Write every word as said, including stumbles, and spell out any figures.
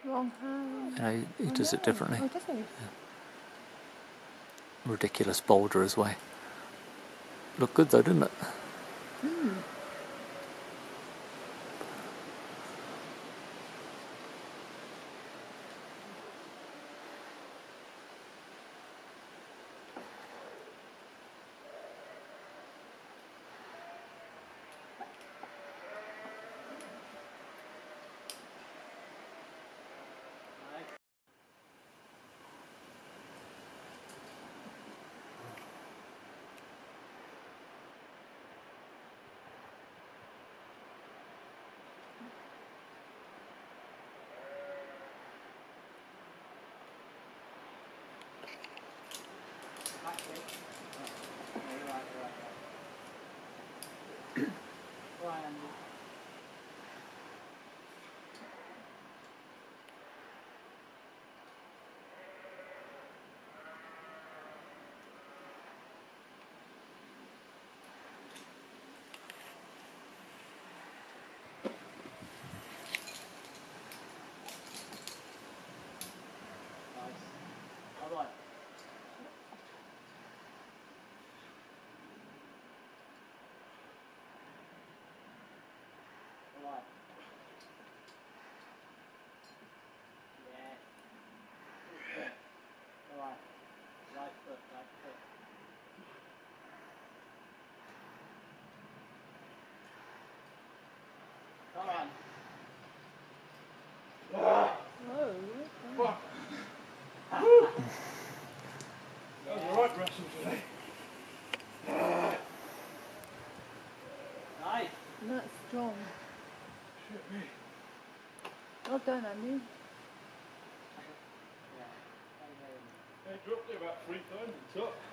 Wrong hand. You know, he oh, does no. it differently. Oh, does he? Yeah. Ridiculous boulder as well. Looked good though, didn't it? Mm. Come on. Oh, Fuck. That was a right wrestle today. nice. That's strong. Shit me. Well done, Andy. They dropped it about three times and top.